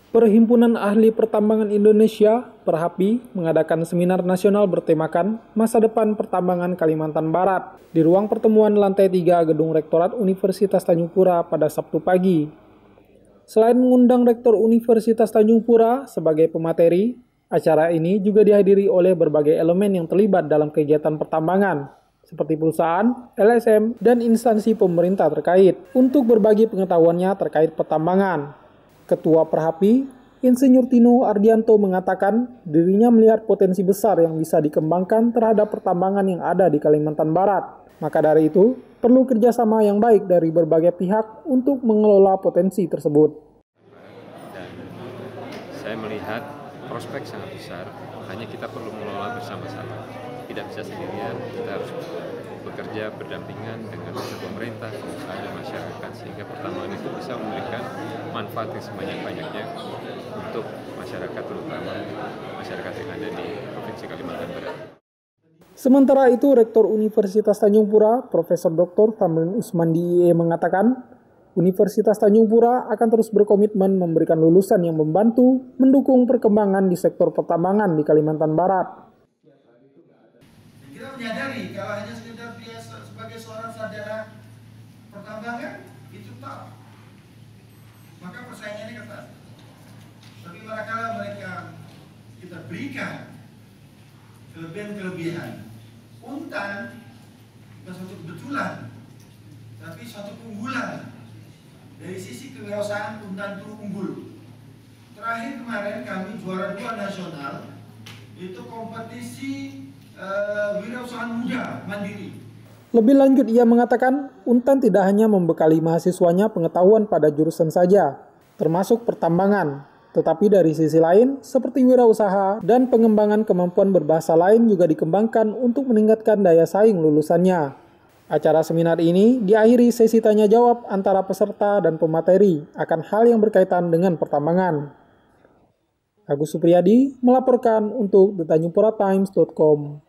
Perhimpunan Ahli Pertambangan Indonesia, Perhapi, mengadakan seminar nasional bertemakan Masa Depan Pertambangan Kalimantan Barat di ruang pertemuan lantai 3 Gedung Rektorat Universitas Tanjung Pura pada Sabtu pagi. Selain mengundang Rektor Universitas Tanjung Pura sebagai pemateri, acara ini juga dihadiri oleh berbagai elemen yang terlibat dalam kegiatan pertambangan, seperti perusahaan, LSM, dan instansi pemerintah terkait, untuk berbagi pengetahuannya terkait pertambangan. Ketua Perhapi, Insinyur Tino Ardianto mengatakan dirinya melihat potensi besar yang bisa dikembangkan terhadap pertambangan yang ada di Kalimantan Barat. Maka dari itu, perlu kerjasama yang baik dari berbagai pihak untuk mengelola potensi tersebut. Dan saya melihat prospek sangat besar, hanya kita perlu mengelola bersama-sama. Tidak bisa sendirian, kita harus bekerja berdampingan dengan pemerintah, pengusaha, dan masyarakat, sehingga pertambangan itu bisa memberikan manfaat yang sebanyak-banyaknya untuk masyarakat, terutama masyarakat yang ada di Provinsi Kalimantan Barat. Sementara itu, Rektor Universitas Tanjung Pura, Profesor Dr. Tamrin Usman DIE mengatakan, Universitas Tanjung Pura akan terus berkomitmen memberikan lulusan yang membantu mendukung perkembangan di sektor pertambangan di Kalimantan Barat. Kita menyadari kalau hanya sekedar dia sebagai seorang sarjana pertambangan itu top, maka persaingannya ketat. Tapi manakala mereka kita berikan kelebihan, Untan bukan suatu kebetulan, tapi suatu keunggulan. Dari sisi kewirausahaan Untan itu unggul. Terakhir kemarin kami juara 2 nasional, itu kompetisi wirausahaan muda mandiri. Lebih lanjut ia mengatakan, Untan tidak hanya membekali mahasiswanya pengetahuan pada jurusan saja, termasuk pertambangan, tetapi dari sisi lain seperti wirausaha dan pengembangan kemampuan berbahasa lain juga dikembangkan untuk meningkatkan daya saing lulusannya. Acara seminar ini diakhiri sesi tanya jawab antara peserta dan pemateri akan hal yang berkaitan dengan pertambangan. Agus Supriyadi melaporkan untuk thetanjungpuratimes.com.